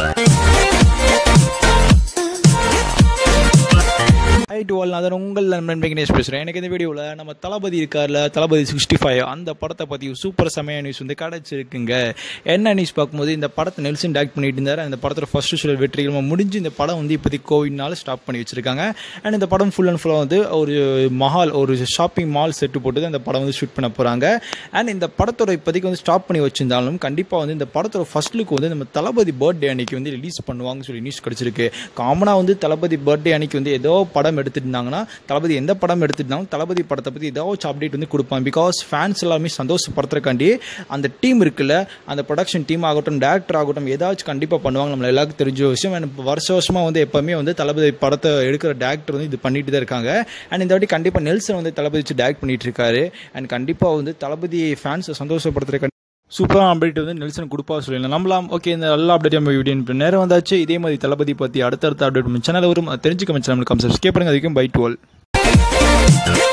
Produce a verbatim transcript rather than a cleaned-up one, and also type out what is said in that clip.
High to all, நான் உங்கள் நண்பன் விக்னேஷ் பேசுகிறேன். எனக்கு இந்த வீடியோவில் நம்ம தளபதி இருக்கார்ல, தளபதி சிக்ஸ்டி ஃபைவ் அந்த படத்தை பற்றி சூப்பர் செமையான நியூஸ் வந்து கிடச்சிருக்குங்க. என்ன நியூஸ் பார்க்கும்போது, இந்த படத்தை நெல்சன் டைரக்ட் பண்ணிட்டு இருந்தார். அந்த படத்தோட ஃபர்ஸ்ட் ஷெட்யூல் வெற்றிகரமாக முடிஞ்சு இந்த படம் வந்து இப்போதைக்கு கோவிட்னால ஸ்டாப் பண்ணி வச்சிருக்காங்க. அண்ட் இந்த படம் ஃபுல் அண்ட் ஃபுல்லாக வந்து ஒரு மஹால், ஒரு ஷாப்பிங் மால் செட்டு போட்டு அந்த படம் வந்து ஷூட் பண்ண போகிறாங்க. அண்ட் இந்த படத்தோட இப்போதைக்கு வந்து ஸ்டாப் பண்ணி வச்சிருந்தாலும் கண்டிப்பாக வந்து இந்த படத்தோட ஃபர்ஸ்ட் லுக் வந்து நம்ம தளபதி பர்த்டே அன்னைக்கு வந்து ரிலீஸ் பண்ணுவாங்கன்னு சொல்லி நியூஸ் கிடச்சிருக்கு. காமனாக வந்து தளபதி பர்த்டே அன்னைக்கு வந்து ஏதோ படம் எடுத்துட்டாங்கன்னா, தளபதி எந்த படம் எடுத்துட்டாலும் தளபதி படத்தை பற்றி ஏதாச்சும் அப்டேட் வந்து கொடுப்பாங்க. பிகாஸ் ஃபேன்ஸ் எல்லாமே சந்தோஷப்படுத்துறக்காண்டி அந்த டீம் இருக்குல்ல, அந்த ப்ரொடக்ஷன் டீம் ஆகட்டும், டேரக்டர் ஆகட்டும், ஏதாச்சும் கண்டிப்பாக பண்ணுவாங்க. நம்மள எல்லாருக்கும் தெரிஞ்ச விஷயம். அண்ட் வருஷ வருஷமாக வந்து எப்போவுமே வந்து தளபதி படத்தை எடுக்கிற டேரக்டர் வந்து இது பண்ணிட்டு தான் இருக்காங்க. அண்ட் இந்த வாட்டி கண்டிப்பாக நெல்சன் வந்து தளபதி வச்சு டேரக்ட் பண்ணிட்டு இருக்காரு. அண்ட் கண்டிப்பாக வந்து தளபதி ஃபேன்ஸை சந்தோஷப்படுத்துற சூப்பராக அப்டேட் வந்து நெல்சன் கொடுப்பா சொல்லலாம் நம்பலாம். ஓகே, இந்த நல்ல அப்டேட் நம்ம வீடியோ நேரம் வந்தாச்சு. இதே மாதிரி தளபதி பற்றி அடுத்தடுத்த அப்டேட் சேனல் வரும். தெரிஞ்சுக்க சேனல் சப்ஸ்கிரைப் பண்ணுங்க. அதுக்கும் பை டுவெல்.